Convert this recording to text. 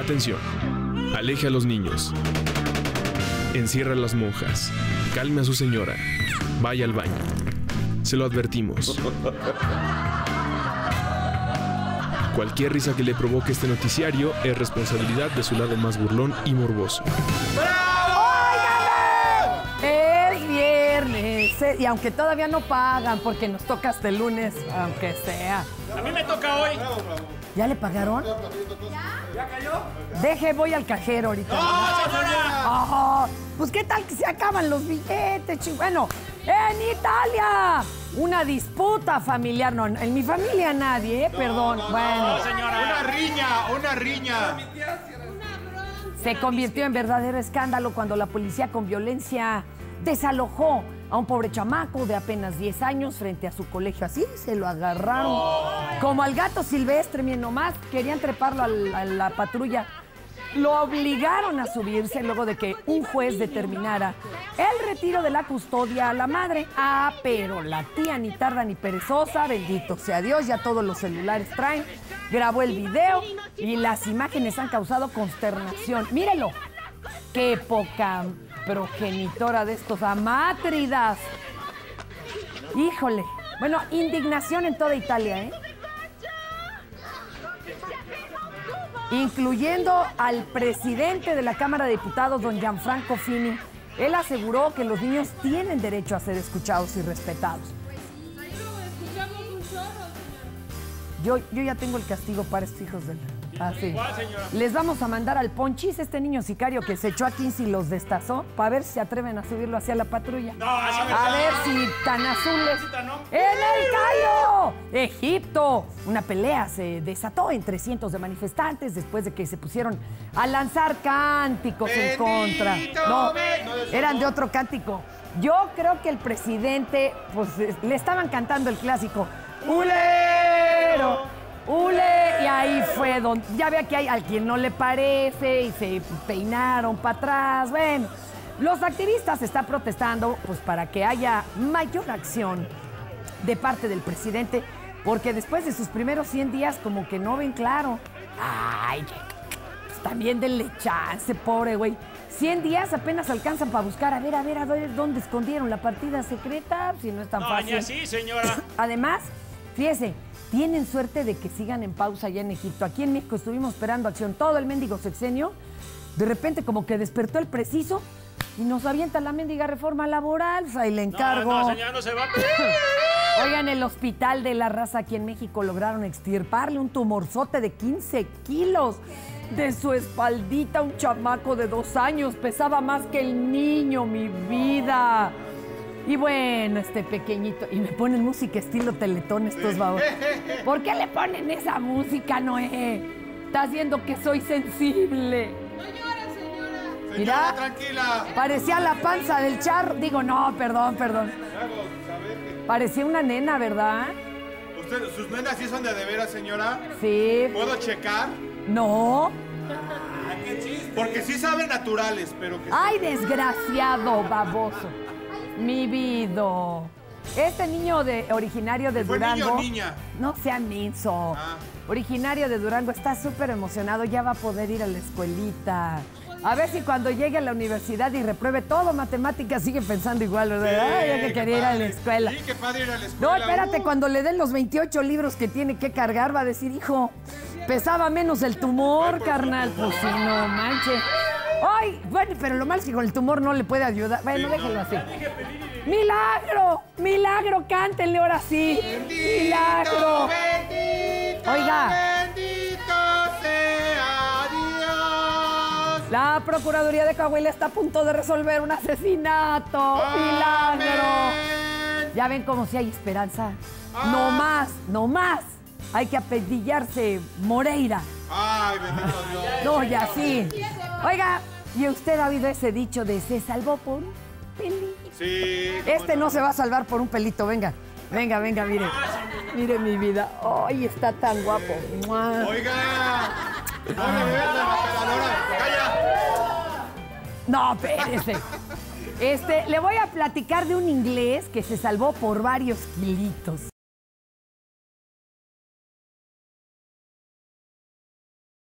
atención. Aleje a los niños. Encierra a las monjas. Calme a su señora. Vaya al baño. Se lo advertimos. Cualquier risa que le provoque este noticiario es responsabilidad de su lado más burlón y morboso. Es viernes, y aunque todavía no pagan, porque nos toca hasta el lunes, aunque sea. A mí me toca hoy. ¿Ya le pagaron? ¿Ya cayó? Deje, voy al cajero ahorita. ¡No, señora! Oh, pues qué tal que se acaban los billetes, Bueno, en Italia, una disputa familiar. No, en mi familia nadie, perdón. Bueno. No, señora. Una riña. Se convirtió en verdadero escándalo cuando la policía con violencia desalojó a un pobre chamaco de apenas 10 años frente a su colegio. Así se lo agarraron. Como al gato silvestre, miren nomás, querían treparlo a la patrulla. Lo obligaron a subirse luego de que un juez determinara el retiro de la custodia a la madre. Ah, pero la tía ni tarda ni perezosa, bendito sea Dios, ya todos los celulares traen. Grabó el video y las imágenes han causado consternación. Mírelo, qué poca progenitora de estos amátridas. Híjole. Bueno, indignación en toda Italia, ¿eh? Incluyendo al presidente de la Cámara de Diputados, don Gianfranco Fini. Él aseguró que los niños tienen derecho a ser escuchados y respetados. Yo ya tengo el castigo para estos hijos de la... Así. Les vamos a mandar al Ponchis, este niño sicario que se echó a 15 y los destazó, para ver si se atreven a subirlo hacia la patrulla. No, así me a ver si tan azules. ¡En el Cairo! Egipto. Una pelea se desató entre cientos de manifestantes después de que se pusieron a lanzar cánticos en contra. No, eran de otro cántico. Yo creo que el presidente, pues, le estaban cantando el clásico. ¡Ulero! ¡Ule! Y ahí fue donde... Ya ve que hay a quien no le parece y se peinaron para atrás. Bueno, los activistas están protestando pues para que haya mayor acción de parte del presidente, porque después de sus primeros 100 días como que no ven claro. Ay, pues también denle chance, pobre güey. 100 días apenas alcanzan para buscar, a ver dónde escondieron la partida secreta, si no es tan fácil. No, así, señora. Además, fíjese, tienen suerte de que sigan en pausa allá en Egipto. Aquí en México estuvimos esperando acción todo el mendigo sexenio. De repente como que despertó el preciso y nos avienta la mendiga reforma laboral. O sea, y le encargo. No, señora, no se va. Oigan, el Hospital de la Raza aquí en México lograron extirparle un tumorzote de 15 kilos de su espaldita. Un chamaco de 2 años. Pesaba más que el niño, mi vida. Y bueno, este pequeñito... Y me ponen música estilo Teletón estos babos. ¿Por qué le ponen esa música, Noé? Estás viendo que soy sensible. No llores, señora. Mira, Señora, tranquila. parecía la panza del charro. Digo, no, perdón. Parecía una nena, ¿verdad? ¿Sus nenas sí son de veras, señora? Sí. ¿Puedo checar? No. Porque sí saben naturales, pero que... Ay, desgraciado, baboso. Mi vida. Este niño originario de Durango... ¿Fue niño o niña? No sea menso. Ah. Originario de Durango, está súper emocionado. Ya va a poder ir a la escuelita. A ver si cuando llegue a la universidad y repruebe todo matemáticas sigue pensando igual, ¿verdad? Sí, Ay, ya que quería ir a la escuela. Sí, qué padre ir a la escuela. No, espérate, cuando le den los 28 libros que tiene que cargar, va a decir, hijo, pesaba menos el tumor, carnal. Pues sí, no manches. Ay, bueno, pero lo malo es que con el tumor no le puede ayudar. Bueno, sí, déjalo así. ¡Milagro! ¡Milagro! Cántenle ahora sí. Bendito, ¡Milagro! bendito, Oiga. bendito sea Dios. La Procuraduría de Coahuila está a punto de resolver un asesinato. Amén. ¡Milagro! Ya ven cómo si hay esperanza. No más. Hay que apellillarse Moreira. Ay, bendito Dios. No, ya sí. Oiga, ¿y usted ha oído ese dicho de se salvó por un pelito? Sí. Este no se va a salvar por un pelito, venga. Venga, mire. Mire mi vida. Ay, está tan guapo. ¡Mua! Oiga. No le veas la bacaladora. ¡Calla! No, espérese. Le voy a platicar de un inglés que se salvó por varios kilitos.